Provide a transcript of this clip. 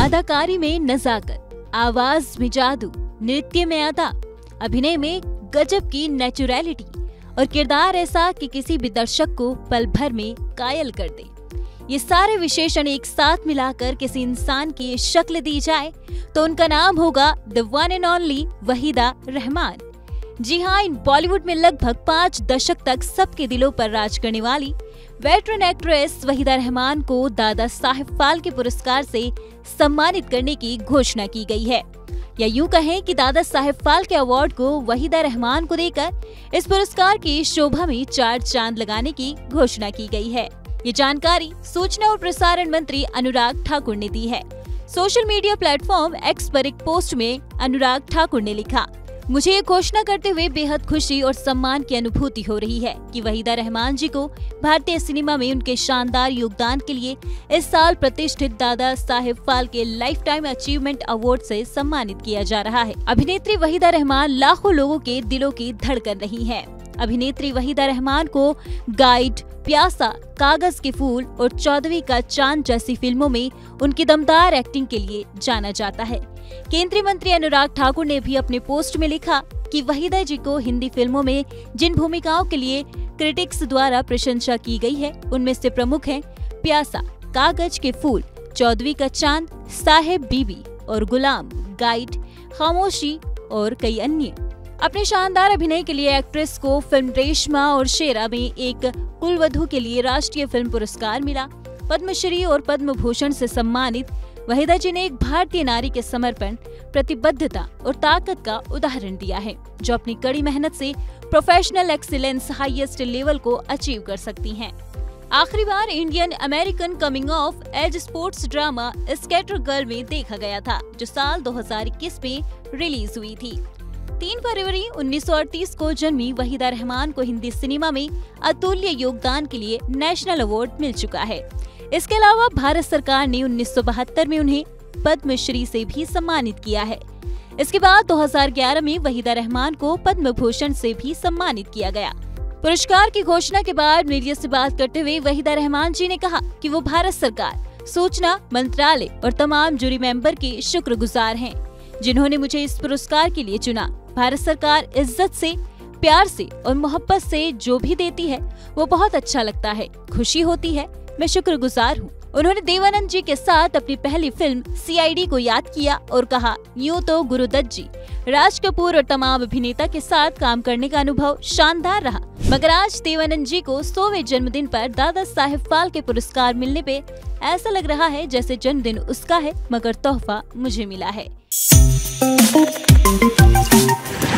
अदाकारी में नजाकत, आवाज में जादू, नृत्य में अदा, अभिनय में गजब की नेचुरलिटी और किरदार ऐसा कि किसी भी दर्शक को पल भर में कायल कर दे। ये सारे विशेषण एक साथ मिलाकर किसी इंसान की शक्ल दी जाए तो उनका नाम होगा the one and only Waheeda Rehman. जी हाँ, इन बॉलीवुड में लगभग 5 दशक तक सबके दिलों पर राज करने वाली वेटरन एक्ट्रेस वहीदा रहमान को दादा साहेब फाल्के पुरस्कार से सम्मानित करने की घोषणा की गई है। या यूं कहें कि दादा साहेब फाल्के अवार्ड को वहीदा रहमान को देकर इस पुरस्कार की शोभा में 4 चांद लगाने की घोषणा की गई है। ये जानकारी सूचना और प्रसारण मंत्री अनुराग ठाकुर ने दी है। सोशल मीडिया प्लेटफॉर्म एक्स पर एक पोस्ट में अनुराग ठाकुर ने लिखा, मुझे ये घोषणा करते हुए बेहद खुशी और सम्मान की अनुभूति हो रही है कि वहीदा रहमान जी को भारतीय सिनेमा में उनके शानदार योगदान के लिए इस साल प्रतिष्ठित Dada Saheb Phalke lifetime achievement award से सम्मानित किया जा रहा है। अभिनेत्री वहीदा रहमान लाखों लोगों के दिलों की धड़कन रही है। अभिनेत्री वहीदा रहमान को गाइड, प्यासा, कागज के फूल और 14वीं का चांद जैसी फिल्मों में उनकी दमदार एक्टिंग के लिए जाना जाता है। केंद्रीय मंत्री अनुराग ठाकुर ने भी अपने पोस्ट में लिखा कि वहीदा जी को हिंदी फिल्मों में जिन भूमिकाओं के लिए क्रिटिक्स द्वारा प्रशंसा की गई है उनमें से प्रमुख हैं प्यासा, कागज के फूल, 14वीं का चांद, साहेब बीबी और गुलाम, गाइड, खामोशी और कई अन्य। अपने शानदार अभिनय के लिए एक्ट्रेस को फिल्म रेशमा और शेरा में एक कुलवधू के लिए राष्ट्रीय फिल्म पुरस्कार मिला। पद्मश्री और पद्म भूषण से सम्मानित वहीदा जी ने एक भारतीय नारी के समर्पण, प्रतिबद्धता और ताकत का उदाहरण दिया है, जो अपनी कड़ी मेहनत से प्रोफेशनल एक्सीलेंस हाईएस्ट लेवल को अचीव कर सकती हैं। आखिरी बार Indian American coming of age sports drama skater girl में देखा गया था, जो साल 2021 में रिलीज हुई थी। 3 फरवरी 1938 को जन्मी वहीदा रहमान को हिंदी सिनेमा में अतुल्य योगदान के लिए नेशनल अवार्ड मिल चुका है। इसके अलावा भारत सरकार ने 1972 में उन्हें पद्मश्री से भी सम्मानित किया है। इसके बाद 2011 में वहीदा रहमान को पद्म भूषण से भी सम्मानित किया गया। पुरस्कार की घोषणा के बाद मीडिया से बात करते हुए वहीदा रहमान जी ने कहा कि वो भारत सरकार, सूचना मंत्रालय और तमाम जूरी मेंबर के शुक्रगुजार हैं, जिन्होंने मुझे इस पुरस्कार के लिए चुना। भारत सरकार इज्जत से, प्यार से और मोहब्बत से जो भी देती है वो बहुत अच्छा लगता है, खुशी होती है, मैं शुक्रगुजार हूँ। उन्होंने देवानंद जी के साथ अपनी पहली फिल्म CID को याद किया और कहा, यूँ तो गुरुदत्त जी, राज कपूर और तमाम अभिनेता के साथ काम करने का अनुभव शानदार रहा, मगर आज देवानंद जी को 100वें जन्मदिन पर दादा साहेब फाल्के पुरस्कार मिलने पे ऐसा लग रहा है जैसे जन्मदिन उसका है मगर तोहफा मुझे मिला है।